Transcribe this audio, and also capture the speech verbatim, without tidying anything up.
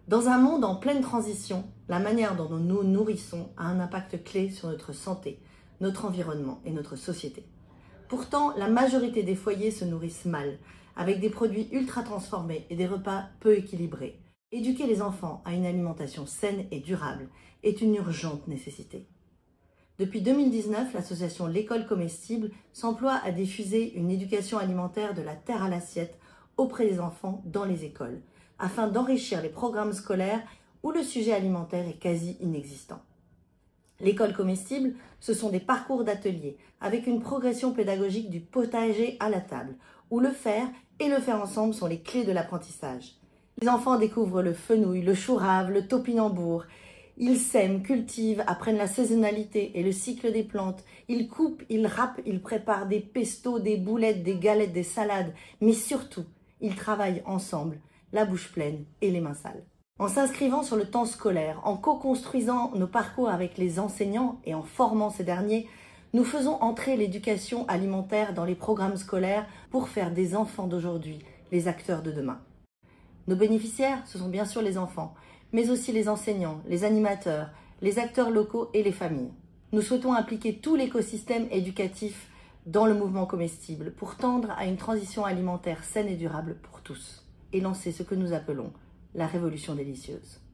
Dans un monde en pleine transition, la manière dont nous nous nourrissons a un impact clé sur notre santé, notre environnement et notre société. Pourtant, la majorité des foyers se nourrissent mal, avec des produits ultra transformés et des repas peu équilibrés. Éduquer les enfants à une alimentation saine et durable est une urgente nécessité. Depuis deux mille dix-neuf, l'association L'école comestible s'emploie à diffuser une éducation alimentaire de la terre à l'assiette auprès des enfants dans les écoles, afin d'enrichir les programmes scolaires où le sujet alimentaire est quasi inexistant. L'école comestible, ce sont des parcours d'ateliers avec une progression pédagogique du potager à la table, où le faire et le faire ensemble sont les clés de l'apprentissage. Les enfants découvrent le fenouil, le chou rave, le topinambour. Ils sèment, cultivent, apprennent la saisonnalité et le cycle des plantes. Ils coupent, ils râpent, ils préparent des pestos, des boulettes, des galettes, des salades. Mais surtout, ils travaillent ensemble, la bouche pleine et les mains sales. En s'inscrivant sur le temps scolaire, en co-construisant nos parcours avec les enseignants et en formant ces derniers, nous faisons entrer l'éducation alimentaire dans les programmes scolaires pour faire des enfants d'aujourd'hui les acteurs de demain. Nos bénéficiaires, ce sont bien sûr les enfants, mais aussi les enseignants, les animateurs, les acteurs locaux et les familles. Nous souhaitons impliquer tout l'écosystème éducatif dans le mouvement comestible pour tendre à une transition alimentaire saine et durable pour tous et lancer ce que nous appelons la révolution délicieuse.